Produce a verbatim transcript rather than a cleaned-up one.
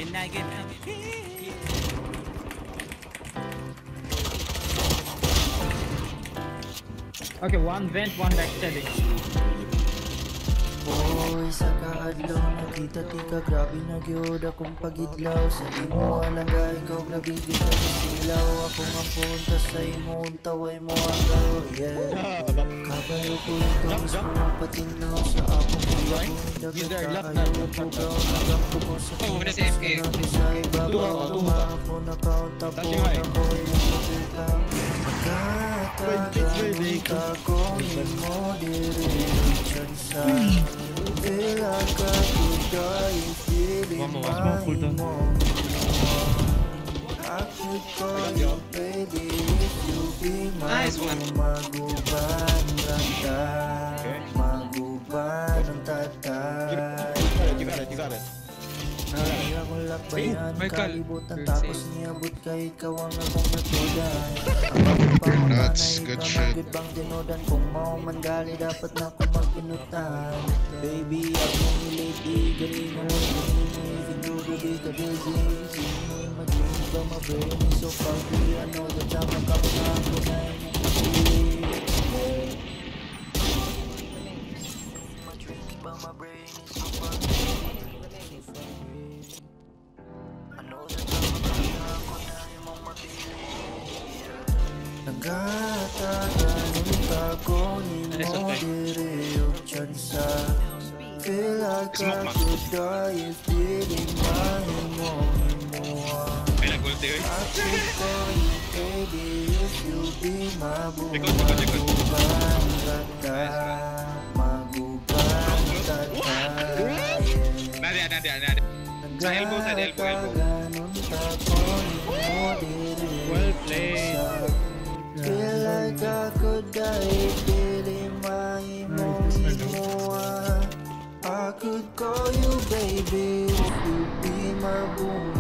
Okay, one vent, one backstabbing. Boy, sa kaadlaw nakita tika grabe na gyud akong pagidlaw sa imo alangga ikaw grabe kita silaw ako nga punta sa imo taway mo agaw yeah kabayo ko ito mismo patinaw sa akong buhay dapat kaayo ko gaw nagampo ko sa sinabi sa ibabaw ako nakaunta po ako yung magkikang magkakagamit ako mo diri sa feel like I could die if feeling my mom. I could call you baby if you be my maguban ng tatay maguban ng tatay. You got it, you got it. Nalay akong lakbayan, kalibutan tapos niabot kay ikaw ang akong natudan. Ang pagpapanay ka magid bang dinodan kung mao man gali dapat na akong magpinutan. Baby, akong lady, galing mo, galing mo, siguro di ka busy. Sino mag-dream ba ma-brain, so pag-i ano, dadama ka pa na ako na yung mag-dream ba ma-brain, so pag-i nagataganong ako ni mo diri yung tsansa. Feel like I could die if feeling my mo himuha. I could call you baby if you be maguban gata maguban gata. Nadi, nadi, nadi. Sa elbow, sa elbow, elbow. Well played. Feel like I could die, feeling my emotion. I could call you baby if you be my boom.